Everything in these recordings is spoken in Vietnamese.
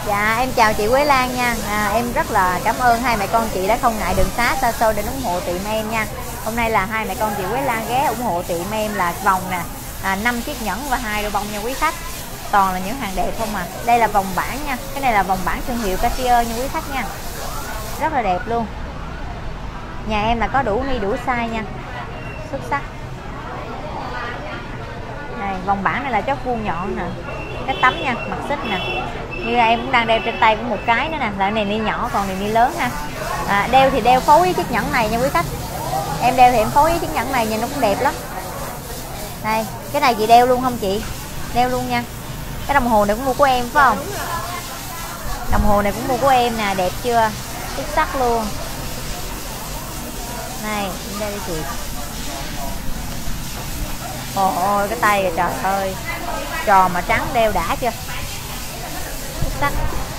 Dạ em chào chị Quế Lan nha. Em rất là cảm ơn hai mẹ con chị đã không ngại đường xá xa xôi để ủng hộ tiệm em nha. Hôm nay là hai mẹ con chị Quế Lan ghé ủng hộ tiệm em là vòng nè, 5 chiếc nhẫn và 2 đôi bông nha quý khách. Toàn là những hàng đẹp không à. Đây là vòng bản nha. Cái này là vòng bản thương hiệu Cartier nha quý khách nha. Rất là đẹp luôn. Nhà em là có đủ ni đủ size nha. Xuất sắc. Này, vòng bản này là chóp vuông nhọn nè. Cái tấm nha, mặt xích nè. Như em cũng đang đeo trên tay cũng một cái nữa nè. Loại này ni nhỏ, còn này ni lớn ha. Đeo thì đeo phối với chiếc nhẫn này nha quý khách. Em đeo thì em phối với chiếc nhẫn này nhìn nó cũng đẹp lắm. Đây, cái này chị đeo luôn không chị? Đeo luôn nha. Cái đồng hồ này cũng mua của em phải không? Đồng hồ này cũng mua của em nè, đẹp chưa? Xuất sắc luôn. Này, đây đi chị. Ôi cái tay kìa trời ơi. Tròn mà trắng đeo đã chưa? Xuất sắc.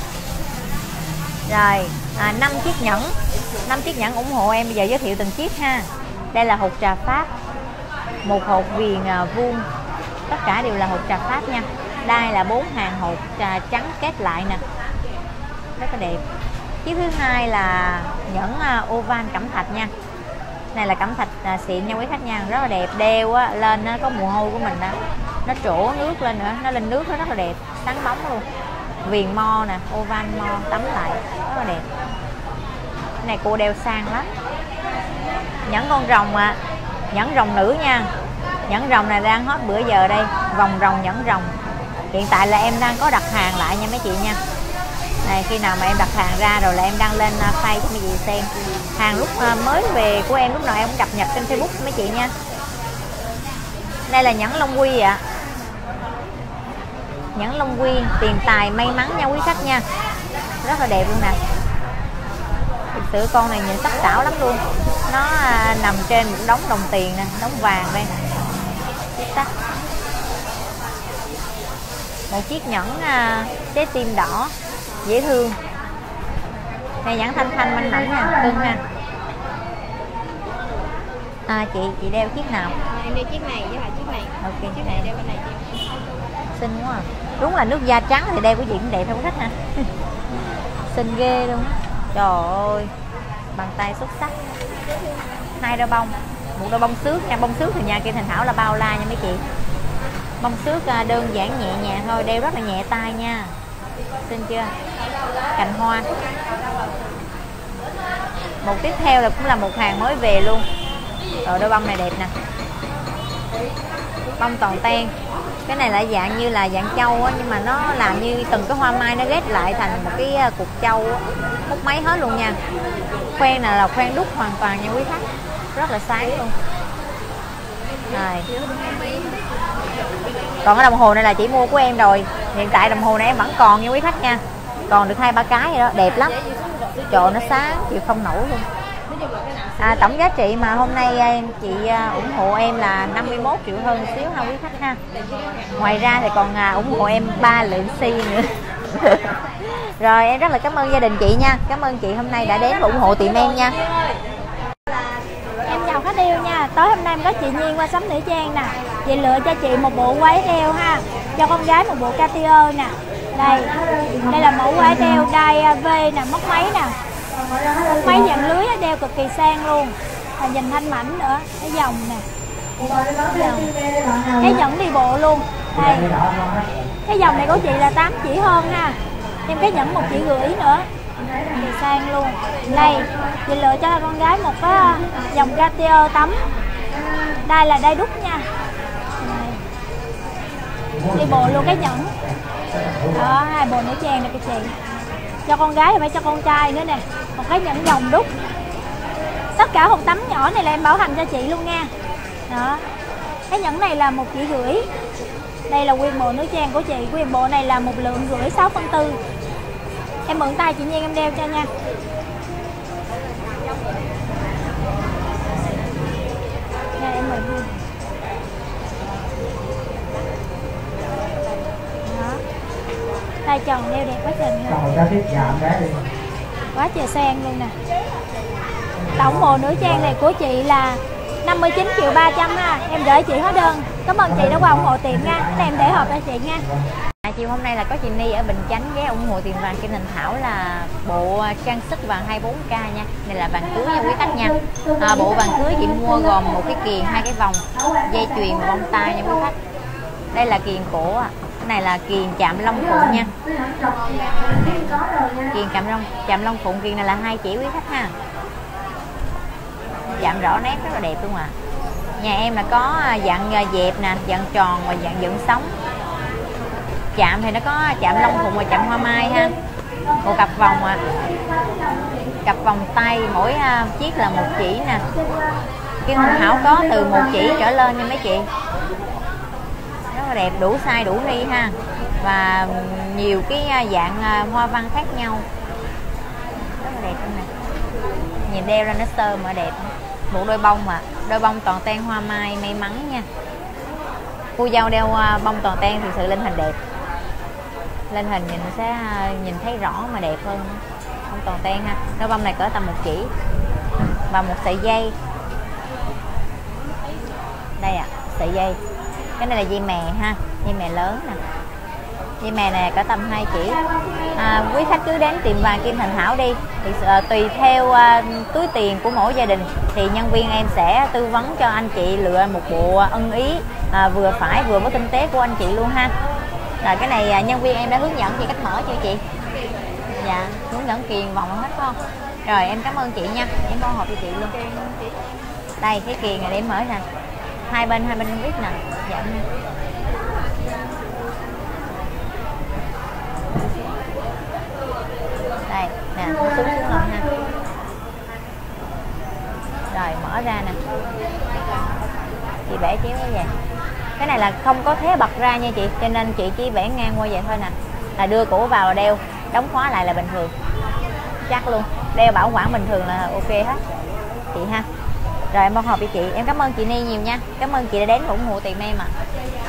Rồi, 5 chiếc nhẫn. 5 chiếc nhẫn ủng hộ em. Bây giờ giới thiệu từng chiếc ha. Đây là hột trà Pháp. Một hột viền vuông. Tất cả đều là hột trà Pháp nha. Đây là 4 hàng hột trà trắng kết lại nè. Rất là đẹp. Chiếc thứ hai là nhẫn oval cẩm thạch nha. Này là cẩm thạch xịn nha quý khách nha, rất là đẹp. Đeo á, lên nó có mồ hôi của mình đó. Nó trổ nước lên nữa, nó lên nước nó rất là đẹp, sáng bóng luôn. Viền mo nè, oval mo tắm lại, rất là đẹp. Cái này cô đeo sang lắm. Nhẫn con rồng nhẫn rồng nữ nha. Nhẫn rồng này đang hot bữa giờ đây, vòng rồng nhẫn rồng. Hiện tại là em đang có đặt hàng lại nha mấy chị nha. Này, khi nào mà em đặt hàng ra rồi là em đăng lên page cho mấy chị xem. Hàng lúc mới về của em lúc nào em cũng cập nhật trên Facebook mấy chị nha. Đây là nhẫn Long Quy ạ. Nhẫn Long Quy tiền tài may mắn nha quý khách nha. Rất là đẹp luôn nè. Thực sự con này nhìn sắc sảo lắm luôn. Nó nằm trên một đống đồng tiền nè, đống vàng đây. Sắc. Một chiếc nhẫn trái tim đỏ dễ thương. Này nhẫn thanh thanh manh mảnh nha, cưng ha. Chị đeo chiếc nào? Em đeo chiếc này với lại chiếc này. Ok. Chiếc này đeo bên này chị. Xinh quá à. Đúng là nước da trắng thì đeo của chị cũng đẹp không khách ha. Xinh ghê luôn. Trời ơi. Bàn tay xuất sắc. 2 đôi bông. Một đôi bông xước nha. Bông xước thì nhà kia Thành Thảo là bao la nha mấy chị. Bông xước đơn giản nhẹ nhàng thôi, đeo rất là nhẹ tay nha. Xinh chưa? Cành hoa. Một tiếp theo là cũng là một hàng mới về luôn. Rồi đôi bông này đẹp nè. Bông toàn ten. Cái này là dạng như là dạng châu á, nhưng mà nó làm như từng cái hoa mai nó ghép lại thành một cái cục châu á. Hút máy hết luôn nha. Khoen này là khoen đúc hoàn toàn nha quý khách. Rất là sáng luôn. Rồi. Còn cái đồng hồ này là chỉ mua của em rồi. Hiện tại đồng hồ này em vẫn còn nha quý khách nha. Còn được 2-3 cái rồi đó, đẹp lắm. Trời nó sáng chịu không nổi luôn. Tổng giá trị mà hôm nay chị ủng hộ em là 51 triệu hơn xíu ha quý khách ha. Ngoài ra thì còn ủng hộ em 3 lượng xi nữa. Rồi em rất là cảm ơn gia đình chị nha. Cảm ơn chị hôm nay đã đến và ủng hộ tiệm em nha. Em chào khách yêu nha. Tối hôm nay em có chị Nhiên qua sắm nữ trang nè. Chị lựa cho chị một bộ váy đeo ha. Cho con gái một bộ Cartier nè. Đây là mẫu váy đeo đai V nè, móc máy nè. Máy dạng lưới đeo cực kỳ sang luôn. Và nhìn thanh mảnh nữa. Cái vòng nè. Cái nhẫn đi bộ luôn. Đây. Cái vòng này của chị là 8 chỉ hơn ha. Thêm cái nhẫn 1,5 chỉ nữa. Thì sang luôn. Đây, chị lựa cho con gái một cái dòng Cartier tắm. Đây là đai đúc nha. Đi bộ luôn cái nhẫn. Đó, 2 bộ nữ trang nè chị. Cho con gái thì phải cho con trai nữa nè. Một cái nhẫn vòng đúc. Tất cả hộp tắm nhỏ này là em bảo hành cho chị luôn nha. Đó. Cái nhẫn này là 1,5 chỉ. Đây là nguyên bộ nữ trang của chị. Nguyên bộ này là 1,5 lượng 6/4. Em mượn tay chị Nhiên em đeo cho nha. Đây em mượn luôn. Đó. Tay tròn đeo đẹp quá trời luôn. Quá trời sang luôn nè. Tổng bộ nữ trang này của chị là 59.300.000 ha. Em gửi chị hóa đơn Cảm ơn chị đã qua ủng hộ tiệm nha. Cái này em để hộp cho chị nha. Chiều hôm nay là có chị Ni ở Bình Chánh ghé ủng hộ tiệm vàng Kim Thành Thảo là bộ trang sức vàng 24K nha. Này là vàng cưới nha quý khách nha. Bộ vàng cưới chị mua gồm một cái kiềng, 2 cái vòng, dây chuyền và bông tai nha quý khách. Đây là kiềng cổ à. Cái này là kiềng chạm long phụng nha. Kiềng chạm long phụng, kiềng này là 2 chỉ quý khách ha. Chạm rõ nét rất là đẹp luôn à. Nhà em là có dạng dẹp nè, dạng tròn và dạng dựng sóng. Chạm thì nó có chạm long phụng và chạm hoa mai ha. Một cặp vòng à. Cặp vòng tay mỗi chiếc là 1 chỉ nè. Kim Thành Thảo có từ 1 chỉ trở lên nha mấy chị. Rất là đẹp, đủ size đủ ni ha. Và nhiều cái dạng hoa văn khác nhau. Rất là đẹp luôn nè. Nhìn đeo ra nó sơ mà đẹp. Một đôi bông mà, đôi bông toàn ten hoa mai may mắn nha. Cô dâu đeo bông toàn ten thực sự lên hình đẹp. Lên hình nhìn sẽ nhìn thấy rõ mà đẹp hơn. Bông toàn ten ha. Đôi bông này cỡ tầm 1 chỉ. Và một sợi dây. Đây ạ, sợi dây. Cái này là dây mè ha, dây mè lớn nè. Dây mè này cỡ tầm 2 chỉ. Quý khách cứ đến tiệm vàng Kim Thành Thảo đi thì tùy theo túi tiền của mỗi gia đình thì nhân viên em sẽ tư vấn cho anh chị lựa một bộ ưng ý vừa phải vừa với kinh tế của anh chị luôn ha. Rồi cái này nhân viên em đã hướng dẫn chị cách mở chưa chị? Dạ, hướng dẫn kiềng vòng hết phải không? Rồi em cảm ơn chị nha, em bao hộp cho chị luôn. Đây cái kiềng này để em mở nè. Hai bên viết nè. Dạ. Đây nè, xuống lên ha. Rồi mở ra nè. Chị bẻ chéo cái vậy. Cái này là không có thế bật ra nha chị, cho nên chị chỉ bẻ ngang qua vậy thôi nè. Là đưa cổ vào là đeo, đóng khóa lại là bình thường. Chắc luôn. Đeo bảo quản bình thường là ok hết. Chị ha. Rồi em bao hộp cho chị. Em cảm ơn chị Ni nhiều nha. Cảm ơn chị đã đến ủng hộ tiệm em ạ.